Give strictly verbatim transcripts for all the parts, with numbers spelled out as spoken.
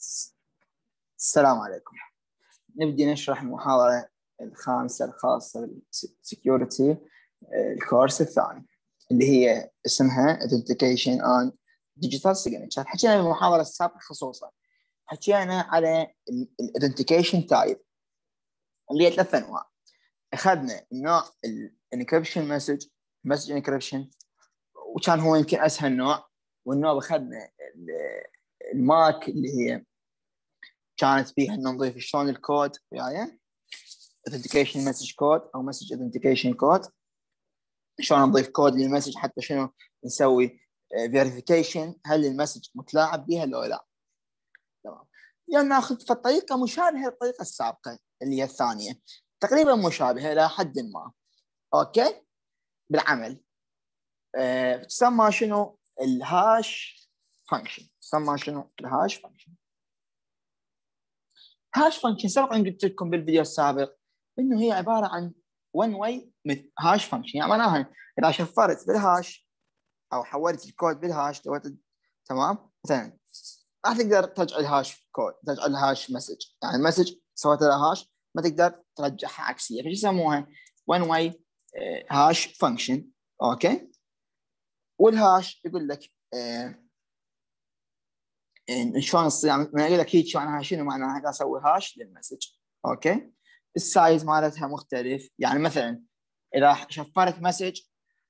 السلام عليكم. نبدي نشرح المحاضرة الخامسة الخاصة بالسكيورتي، الكورس الثاني اللي هي اسمها Authentication on Digital Signature. حكينا بالمحاضرة السابقة خصوصا حكينا على ال Authentication Type اللي هي ثلاث أنواع. أخذنا النوع ال Encryption Message Message Encryption وكان هو يمكن أسهل نوع، والنوع أخذنا الماك اللي هي كانت فيها إن نضيف شلون الكود وياي authentication message code أو message authentication code، شلون نضيف كود للمسج حتى شنو نسوي verification هل المسج متلاعب بها لو لا. تمام. يعني ناخذ في الطريقة مشابهة للطريقة السابقة اللي هي الثانية، تقريبا مشابهة إلى حد ما. أوكي. بالعمل أه تسمى شنو الهاش فانكشن. تسمى شنو الهاش فانكشن. هاش فانكشن سبق ان قلت لكم بالفيديو السابق انه هي عباره عن one way هاش فانكشن، يعني معناها اذا شفرت بالهاش او حولت الكود بالهاش تمام مثلا راح تقدر ترجع الهاش كود، ترجع الهاش مسج، يعني المسج سويت لها هاش ما تقدر ترجعها عكسيه، فايش يسموها one way هاش فانكشن. اوكي. والهاش يقول لك آه شلون تصير، يعني ما اقول لك هيك معناها شنو معناها اذا اسوي هاش للمسج. اوكي. السايز مالتها مختلف، يعني مثلا اذا شفرت مسج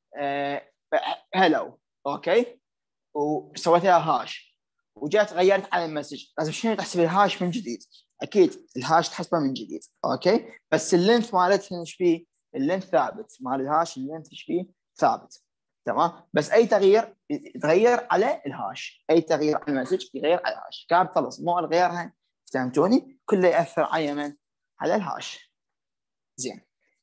هلو اوكي وسويت لها هاش وجات غيرت على المسج، لازم شنو تحسب الهاش من جديد. اكيد الهاش تحسبه من جديد. اوكي. بس اللينث مالتها ايش فيه؟ اللينث ثابت مال الهاش، اللينث ايش فيه؟ ثابت. تمام. بس اي تغيير يتغير على الهاش، اي تغيير على المسج يغير على الهاش. كان خلص مو الغيرها، فهمتوني؟ كله ياثر على من؟ على الهاش. زين.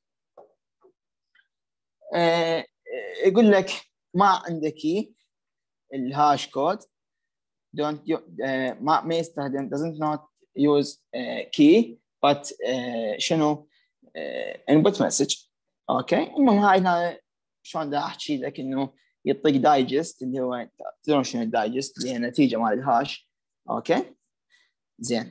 آه يقول لك ما عندك الهاش كود don't you, uh, ما ما يستخدم doesn't not use uh, key but uh, شنو uh, input message. اوكي. المهم هاي هاي شلون دا احكي لك انه يعطيك دايجست اللي هو تدرون شنو الدايجست اللي هي النتيجه مال الهاش. اوكي. زين.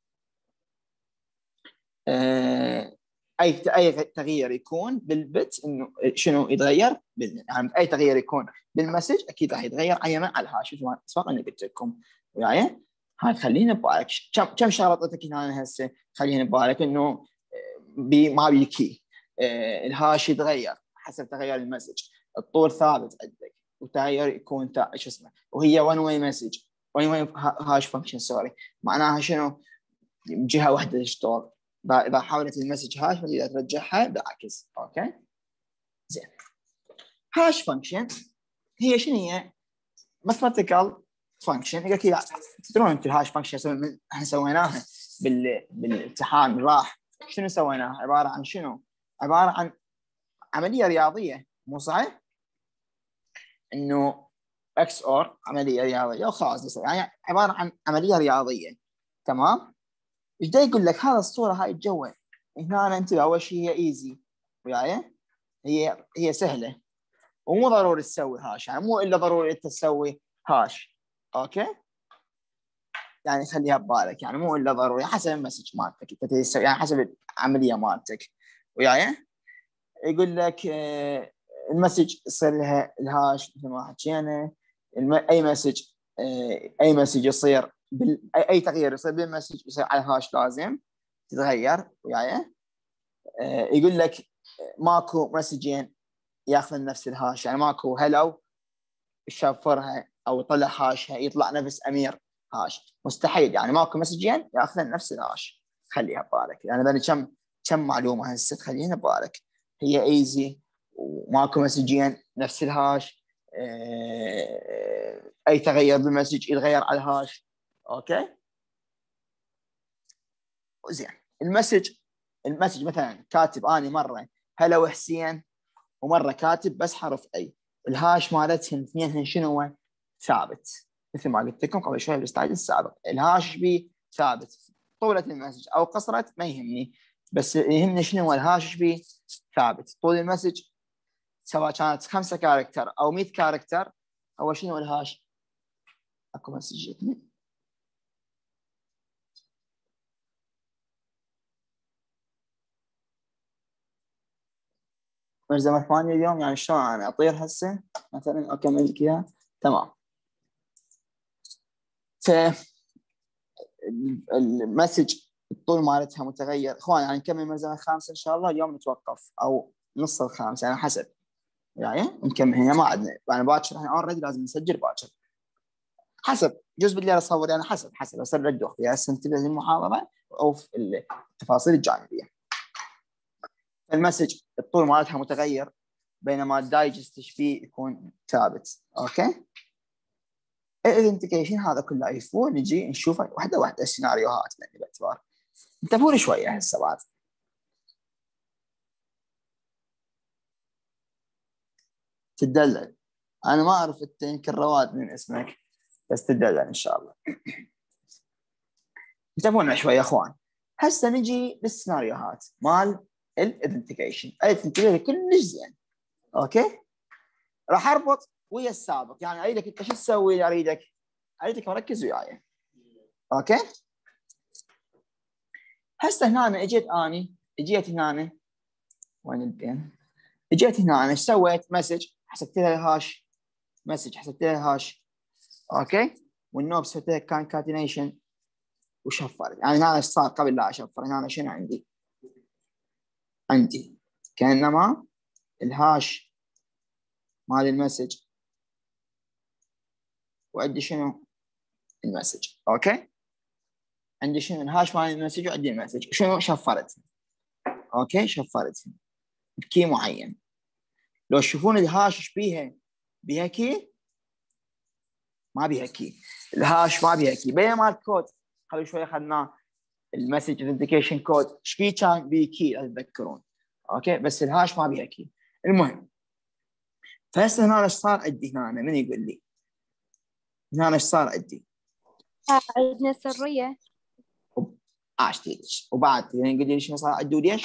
آه اي اي تغيير يكون بالبت انه شنو يتغير بال... يعني اي تغيير يكون بالمسج اكيد راح يتغير ايمن على الهاش. سبق اني قلت لكم وياي. هاي خلينا ببالك كم كم شغله اعطيتك هنا هسه. خلينا ببالك انه بي ما بيكي آه الهاش يتغير حسب تغير المسج، الطول ثابت عندك والتغير يكون تا... شو اسمه، وهي وان واي مسج وان واي هاش فانكشن سوري. معناها شنو؟ جهه واحده تشتغل، اذا حاولت المسج هاش ما تقدر ترجعها بالعكس. اوكي. زين. هاش فانكشن هي شنو هي؟ ماثيماتيكال فانكشن. يقول لك تدرون انتم الهاش فانكشن احنا سويناها بال... بالامتحان راح شنو سويناها؟ عباره عن شنو؟ عباره عن عمليه رياضيه، مو صحيح؟ انه اكس اور عمليه رياضيه وخلاص، يعني عباره عن عمليه رياضيه. تمام. ايش دا يقول لك؟ هذا الصوره هاي الجوه هنا انتبه. اول شيء هي ايزي وياي، هي هي سهله ومو ضروري تسوي هاش، يعني مو الا ضروري انت تسوي هاش. اوكي. يعني خليها ببالك، يعني مو الا ضروري حسب المسج مالتك انت تسوي، يعني حسب العمليه مالتك وياي. يقول لك آه المسج يصير لها الهاش مثل ما حكينا. اي مسج آه اي مسج يصير بال... اي تغيير يصير بالمسج يصير على الهاش لازم تتغير وياي. آه يقول لك ماكو مسجين ياخذ نفس الهاش، يعني ماكو هلو يشفرها او يطلع هاشها يطلع نفس امير هاش، مستحيل. يعني ماكو مسجين ياخذ نفس الهاش. خليها ببالك، يعني ذني كم كم معلومه هسه خلينا ببالك. هي ايزي وماكو مسجين نفس الهاش. اه اي تغير بالمسج يتغير على الهاش. اوكي. زين. المسج المسج مثلا كاتب اني مره هلو حسين ومره كاتب بس حرف اي، الهاش مالتهم اثنينهم شنو هو؟ ثابت. مثل ما قلت لكم قبل شوي بالسلايد السابق، الهاش بي ثابت. طولة المسج او قصرت ما يهمني، بس يهمني شنو هو الهاش بي ثابت. طول المسج سواء كانت خمسة كاركتر او مئة كاركتر هو شنو الهاش؟ اكو مسج اثنين. ملزمة ثمانية اليوم، يعني شلون انا اطير هسه مثلا اكمل لك اياها؟ تمام. ف المسج الطول مالتها متغير. اخوان يعني نكمل الملزمة الخامسة ان شاء الله اليوم، نتوقف او نص الخامسة يعني حسب، يعني نكمل هنا ما عندنا يعني باكر، احنا اوريدي لازم نسجل باكر حسب جزء بالليل اصور، يعني حسب حسب اسرع الدخل يا هسه انتبه للمحاضره او في التفاصيل الجانبيه. المسج الطول مالتها متغير، بينما الدايجست فيه يكون ثابت. اوكي. الايدنتيكيشن هذا كله يفوه، نجي نشوف واحده واحده السيناريوهات يعني باعتبار انتبهوا لي شويه هسه بعد. تدلل، انا ما اعرف انت يمكن رواد من اسمك، بس تدلل ان شاء الله. انتبهوا شوي يا اخوان. هسه نجي للسيناريوهات مال الايدنتيكيشن، اي تنتبه كلش زين. اوكي. راح اربط ويا السابق، يعني اريدك انت شو تسوي؟ اريدك اريدك مركز وياي. اوكي. هسه هنا أنا اجيت اني اجيت هنا، وين البين؟ اجيت هنا ايش سويت؟ مسج حسبت لها هاش، مسج حسبت لها هاش. اوكي. والنوب سويت لها كانكاتينيشن وشفرت. يعني هنا ايش صار قبل لا اشفر؟ هنا شنو عندي؟ عندي كانما الهاش مال المسج وعندي شنو؟ المسج. اوكي. عندي شنو؟ الهاش مال المسج وعندي المسج. شنو شفرت؟ اوكي شفرت بكي معين. لو تشوفون الهاش ايش بيها؟ بيها كي؟ ما بيها كي. الهاش ما بيها كي. بينما الكود قبل شوي اخذناه المسج ايدنتيكيشن كود ايش بيه؟ كان بيه كي تتذكرون. اوكي. بس الهاش ما بيها كي. المهم فهسه هنا ايش صار عندي؟ هنا من يقول لي هنا ايش صار عندي؟ عندنا سرية. عاش تيجي. وبعد يعني يقول لي شنو صار عندي وليش؟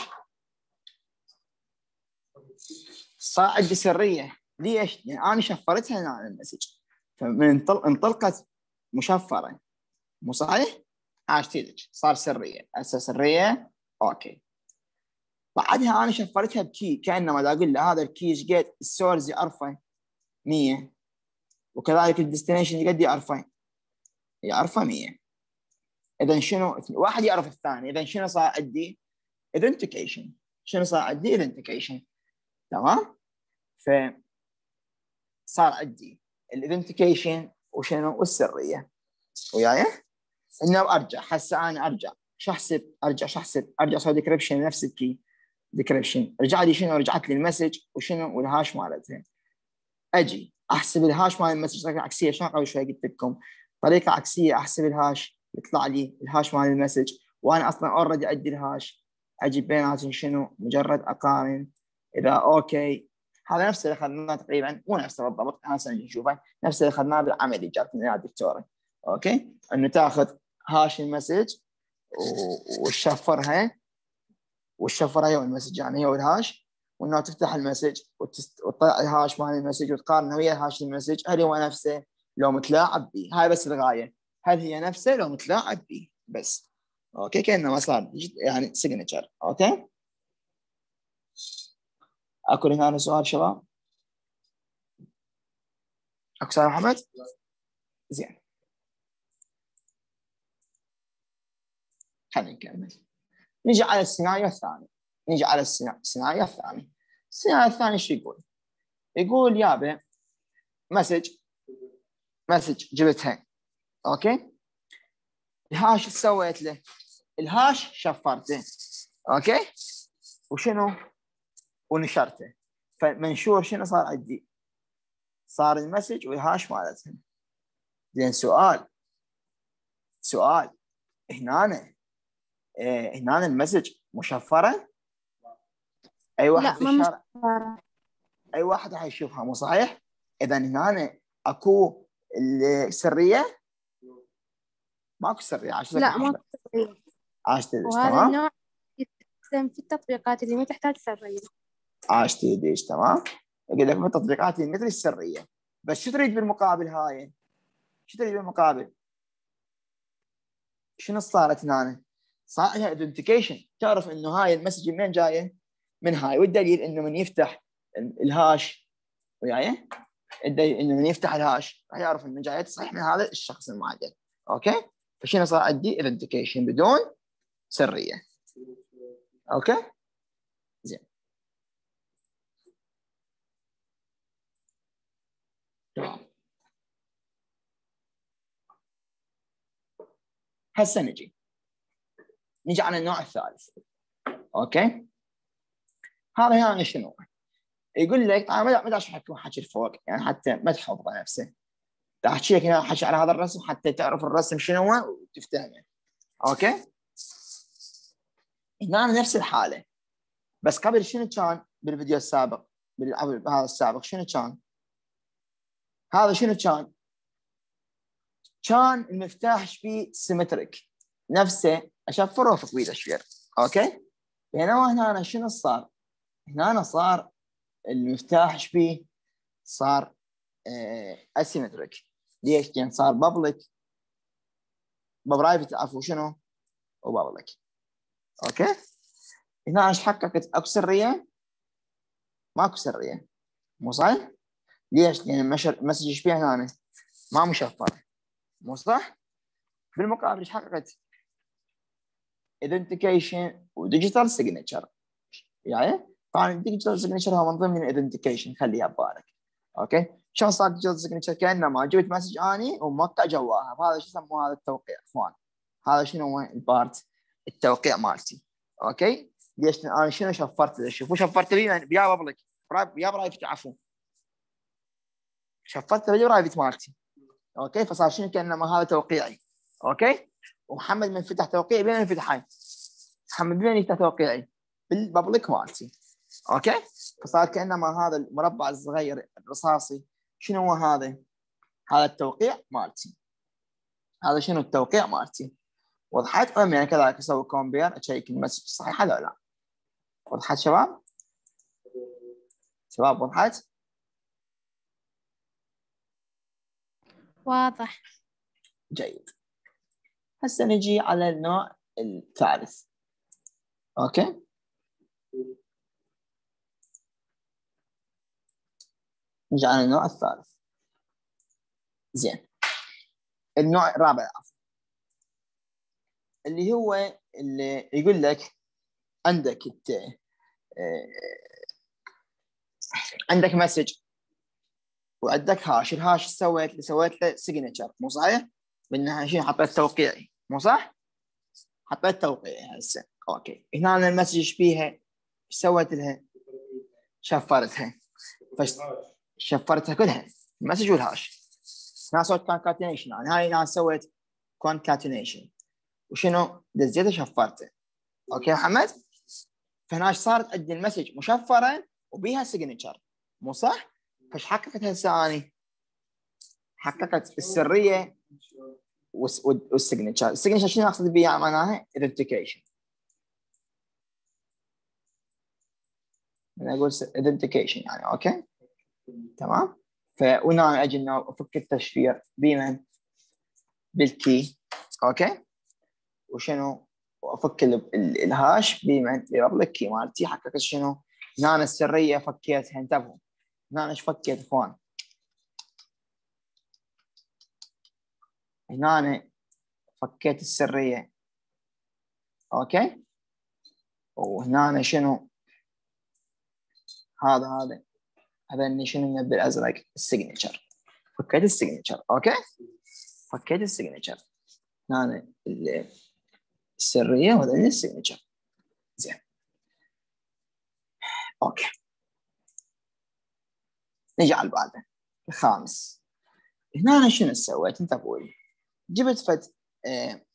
صار عندي سريه. ليش؟ يعني انا شفرتها هنا على المسج، فمن انطلقت مشفره، مو صحيح؟ عاش تيجي صار سريه، هسه سريه. اوكي. بعدها انا شفرتها بكي، كانما دا اقول له هذا الكي ايش قد؟ السورس يعرفه مية، وكذلك الديستنيشن قد يعرفه؟ يعرفه مية. اذا شنو؟ واحد يعرف الثاني، اذا شنو صار عندي؟ ايدنتيكيشن. شنو صار عندي؟ ايدنتيكيشن. تمام. ف صار عندي الايدنتيكيشن وشنو؟ والسريه. وياي؟ انه ارجع هسه انا ارجع شو احسب؟ ارجع شو احسب؟ ارجع اسوي ديكريبشن نفس الكي ديكريبشن. رجع لي شنو؟ رجعت لي المسج وشنو؟ والهاش مالتها. اجي احسب الهاش مال المسج طريقه عكسيه. شلون قبل شوي قلت لكم؟ طريقه عكسيه احسب الهاش، يطلع لي الهاش مال المسج وانا اصلا اوريدي ادي الهاش. اجي بيناتهم شنو؟ مجرد اقارن. اذا اوكي، هذا نفس اللي اخذناه تقريبا، مو نفسه بالضبط، انا هسه نشوفه نفس اللي اخذناه بالعملي جات لنا الدكتوره. اوكي. انه تاخذ هاش المسج وتشفرها، والشفره هي والمسج يعني هي والهاش، وانه تفتح المسج وتطلع الهاش مال المسج وتقارنه ويا هاش المسج، هل هو نفسه لو متلاعب به؟ هاي بس الغايه، هل هي نفسه لو متلاعب به بس. اوكي. كانه ما صار يعني سيجنتشر. اوكي. اكو هنا سؤال شباب؟ اكو سؤال محمد؟ زين خلينا نكمل. نجي على السيناريو الثاني. نجي على السيناريو الثاني. السيناريو الثاني شو يقول؟ يقول يابا مسج مسج جبتها. اوكي. الهاش ايش سويت له؟ الهاش شفرته. اوكي. وشنو؟ ونشرته. فمنشور شنو صار عندي؟ صار المسج والهاش مالتها. زين سؤال سؤال هنا إيه هنا المسج مشفره؟ اي واحد لا في ما الشارع، مشفرة. اي واحد راح يشوفها، مو صحيح؟ اذا هنا اكو السريه؟ ماكو سريه. عاش لا محمد. ما سرية. عاش تدش. وهذا تمام. النوع يستخدم في التطبيقات اللي ما تحتاج سرية. عاش تدش. تمام. يقول لك في التطبيقات مثل السريه. بس شو تريد بالمقابل؟ هاي شو تريد بالمقابل؟ شنو صارت هنا؟ صار لها ايدنتيكيشن، تعرف انه هاي المسج من جايه؟ من هاي. والدليل انه من يفتح الهاش وياي، انه من يفتح الهاش راح يعرف انه جاي تصحيح من هذا الشخص المعين. اوكي، فشنو صار عندي؟ ايدنتيكيشن بدون سريه. اوكي زين. تمام، هسه نجي نجي على النوع الثالث. اوكي، هذا يعني شنو؟ يقول لك طبعا ما ما اشرح لكم حكي الفوق يعني حتى ما تحفظه نفسه، احكي لك هنا حكي على هذا الرسم حتى تعرف الرسم شنو هو وتفتهمه. اوكي، هنا نفس الحاله، بس قبل شنو كان بالفيديو السابق بهذا السابق شنو كان؟ هذا شنو كان؟ كان المفتاح شبيه سيمتريك نفسه اشفره وفقوي الاشفير. اوكي، بينما هنا أنا شنو صار؟ هنا أنا صار المفتاح شبيه صار اسيمتريك. ليش؟ لان صار بابليك برايفت عفوا شنو؟ وبابليك. اوكي، هنا ايش حققت؟ اكو سريه؟ ماكو سريه، مو صح؟ ليش؟ لان المسج ايش فيها هنا؟ ما مشفره، مو صح؟ بالمقابل ايش حققت؟ ايدنتيكيشن وديجيتال سيجنتشر. يعني طبعا الديجيتال سيجنتشر هو من ضمن الايدنتيكيشن، خليها ببالك. اوكي، شلون صار ديجيتال سيجنتشر؟ كانما جبت مسج اني وموقع جواها، هذا شو يسموه؟ هذا التوقيع اخوان. هذا شنو هو البارت التوقيع مالتي. اوكي، ليش؟ انا شنو شفرت؟ شوفوا شفرت بي بيا بابليك بيا برايفت عفوا، شفرت بي برايفت مالتي. اوكي، فصار شنو؟ كانما هذا توقيعي. اوكي، ومحمد من فتح توقيعي بين انفتحين، محمد بين يفتح توقيعي بالبابليك مالتي. اوكي، فصار كانما هذا المربع الصغير الرصاصي شنو هو هذا؟ هذا التوقيع مالتي. هذا شنو التوقيع مالتي؟ وضحت؟ المهم يعني كذلك اسوي كومبير اشيك المسج صحيحه ولا لا. وضحت شباب؟ شباب وضحت؟ واضح. جيد. هسه نجي على النوع الثالث. اوكي، نجي على النوع الثالث. زين، النوع الرابع اللي هو اللي يقول لك عندك الت... عندك مسج وعندك هاش. الهاش سويت سويت له سيجنتشر، مو صحيح؟ منها شيء حطيت توقيعي، مو صح؟ حطيت توقيعي هسه. اوكي، هنا أنا المسج ايش بيها؟ ايش سويت لها؟ شفرتها. فش... شفرتها كلها، المسج والهاش. هنا سويت كونكاتينيشن، يعني هاي انا سويت كونكاتينيشن وشنو؟ دزيته شفرته. اوكي محمد؟ فهنا صارت عندي المسج مشفره وبيها سيجنتشر، مو صح؟ فايش حققت هسه اني؟ حققت السريه والسيجنتشر. السيجنتشر شنو اقصد بها معناها؟ ايدنتيكيشن. انا اقول ايدنتيكيشن يعني. اوكي تمام. فهنا اجي انه افك التشفير بمن؟ بالكي. اوكي، وشنو؟ وافك الهاش بمن؟ ببابليك كي مالتي. حققت شنو؟ هنا السريه فكيتها. انتبهوا هنا ايش فكيت اخوان؟ هنا أنا فكيت السريه. اوكي، وهنا أنا شنو؟ هذا هذا هذا اني شنو من بالازرق؟ السيجنتشر. فكيت السيجنتشر. اوكي، فكيت السيجنتشر. هنا السريه وهذا السيجنتشر. زين اوكي، نجي على بعده الخامس. هنا أنا شنو سويت؟ انتبهوا لي. جبت فد آه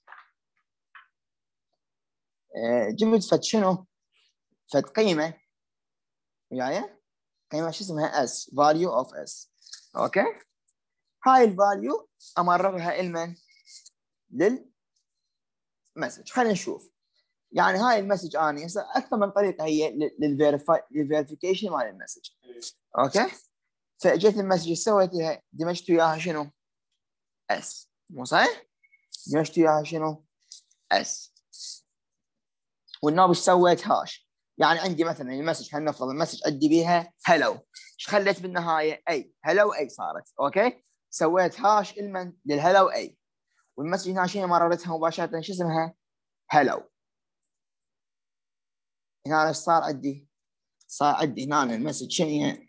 آه جبت فد شنو؟ فد قيمه وياي، قيمه شو اسمها؟ اس، value of s. اوكي، هاي الفاليو امررها لمن؟ للمسج. خلينا نشوف. يعني هاي المسج اني هسه اكثر من طريقه هي للفيريفيكيشن مال المسج. اوكي، فاجيت المسج سويت لها دمجت وياها شنو؟ اس، مو صحيح؟ دمجت وياها شنو؟ اس. والنوب ايش سويت؟ هاش. يعني عندي مثلا المسج، خلينا نفرض المسج ادي بيها هلو، ايش خليت بالنهايه؟ اي هلو اي صارت. اوكي، سويت هاش المن للهلو اي، والمسج هنا شنو مررتها مباشره؟ شو اسمها؟ هلو. هنا ايش صار عندي؟ صار عندي هنا المسج شنو هي؟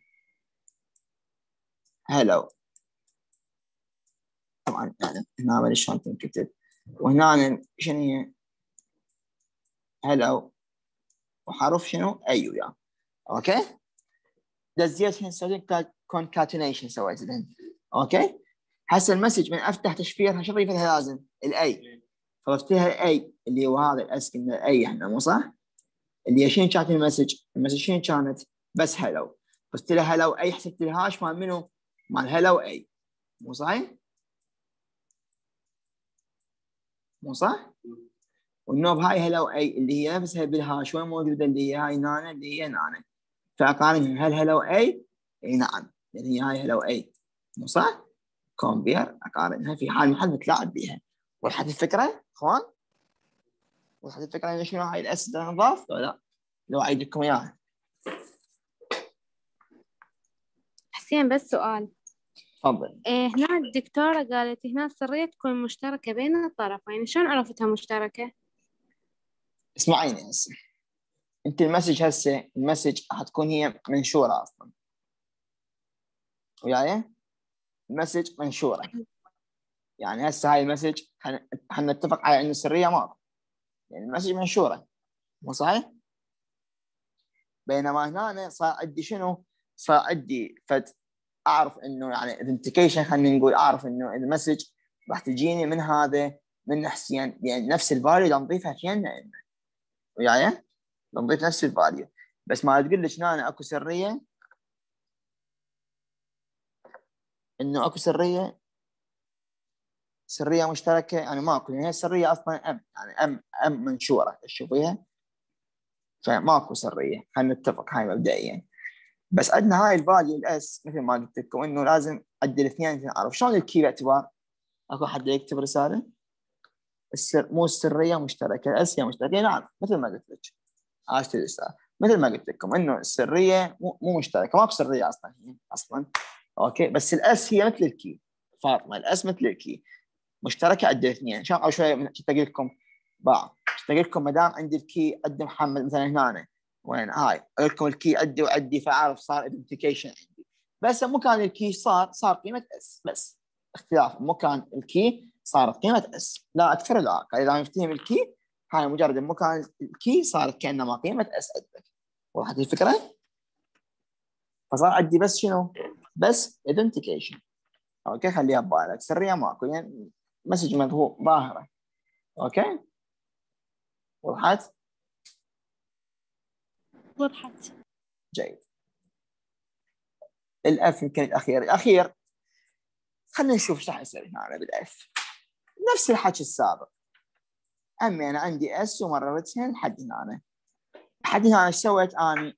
هلو. طبعا يعني هنا ما ادري شلون تنكتب، وهنا شنو هي؟ هلو، وحرف شنو؟ اي وياه. اوكي، دزيت هنا سويت كونكاتينيشن سويت الحين. اوكي، هسه المسج من افتح تشفيرها شو ضيفتها؟ لازم الاي، فضفت لها الاي اللي هو هذا الاس، قلنا الاي احنا مو صح؟ اللي هي شنو كانت المسج؟ المسج شنو كانت؟ بس هلو، ضفت لها هلو اي، حسبت الهاش مال منو؟ مال هلو اي، مو صحيح؟ مو صح؟ والنوب هاي هلو اي اللي هي نفسها بالهاش وين موجوده؟ اللي هي هاي نانا، اللي هي نانا، فاقارنها هل هلو اي؟ اي نعم، لان هي هاي هلو اي، مو صح؟ كومبير، اقارنها في حال محل متلاعب بها. وضحت الفكره اخوان؟ وضحت الفكره يعني شنو هاي الاس نضاف ولا لا؟ لو اعيد لكم اياها. حسين بس سؤال. تفضل. إيه هنا الدكتورة قالت هنا السرية تكون مشتركة بين الطرفين، شلون عرفتها مشتركة؟ اسمعيني هسه، انت المسج هسه المسج راح تكون هي منشوره اصلا، وياي؟ المسج منشوره، يعني هسه هاي المسج حنتفق على انه السريه ماكو، يعني المسج منشوره، مو صحيح؟ بينما هنا صار عندي شنو؟ صار عندي فد اعرف انه يعني ايدنتيكيشن، خلينا نقول اعرف انه المسج راح تجيني من هذا، من حسين، يعني نفس الفاليو نضيفها فينا وياي؟ نضيف نفس الفاليو، بس ما تقول لك هنا اكو سريه، انه اكو سريه سريه مشتركه، يعني ماكو، يعني هي السريه اصلا ام، يعني ام ام منشوره تشوفيها، فماكو سريه، خلينا نتفق هاي مبدئيا. بس عندنا هاي الفاليو الاس مثل ما قلت لكم انه لازم عدل الاثنين نعرف شلون الكي باعتبار اكو حد يكتب رساله السر، مو السريه مشتركه، الاس هي مشتركه، نعم مثل ما قلت لك عاشت الرساله، مثل ما قلت لكم انه السريه مو, مو مشتركه، ماكو سريه اصلا هي اصلا. اوكي، بس الاس هي مثل الكي، فاطمه الاس مثل الكي مشتركه عند الاثنين. ان شاء الله شوي اشتاق لكم بعض، اشتاق لكم ما دام عندي الكي عند محمد مثلا هنا، وين هاي اقول لكم الكي عندي وعندي، فاعرف صار ايدنتيكيشن عندي، بس مكان الكي صار صار قيمه اس، بس اختلاف مكان الكي صارت قيمه اس، لا اكثر لا اقل. اذا مفتهم الكي هاي مجرد مكان الكي صارت كانما قيمه اس عندك. وضحت الفكره؟ فصار عندي بس شنو؟ بس ايدنتيكيشن. اوكي، خليها ببالك، سريه ماكو، يعني مسج مضبوط ظاهره. اوكي، وضحت؟ وضحت. جيد. الاف يمكن الاخير الاخير، خلينا نشوف ايش راح يصير هنا بالاف. نفس الحكي السابق، امي انا عندي اس ومررتها لحد هنا، لحد هنا ايش سويت اني؟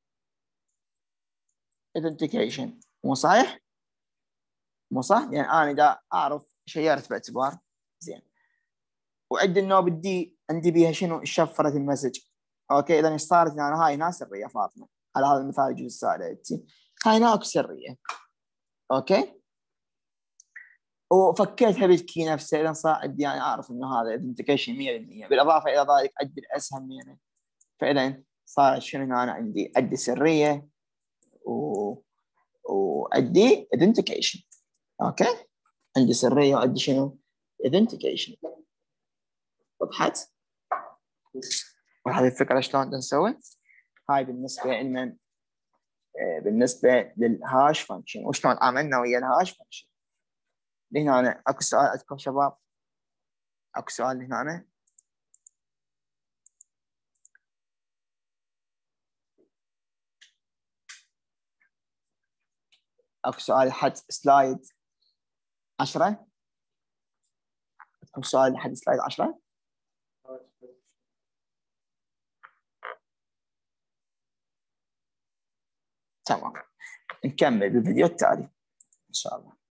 ايدنتيكيشن، مو صحيح؟ مو صح؟ يعني انا دا اعرف شيرت باعتبار زين، وعندي النوب الدي عندي بيها شنو؟ شفرت المسج. اوكي، اذا ايش صارت هنا؟ هاي هنا سريه فاطمه، على هذا المثال يجوز السائله، هاي هنا اكو سريه. اوكي، وفكيتها بالكي نفسه، اذا صار عندي يعني اعرف انه هذا ايدنتيكيشن مية بالمية، بالاضافه الى ذلك عندي الاسهم يعني، فاذا صار شنو هنا؟ انا عندي عندي سريه و وعندي ايدنتيكيشن. اوكي، عندي سريه وعندي شنو؟ ايدنتيكيشن. وضحت؟ وضحت الفكره شلون نسوي؟ هاي بالنسبه لنا، بالنسبه للهاش فانكشن، وشلون عملنا ويا الهاش فانكشن. هنا أنا اكو سؤال عندكم شباب؟ اكو سؤال هنا؟ اكو سؤال لحد سلايد عشرة؟ عندكم سؤال لحد سلايد عشرة؟ تمام، نكمل بالفيديو التالي ان شاء الله.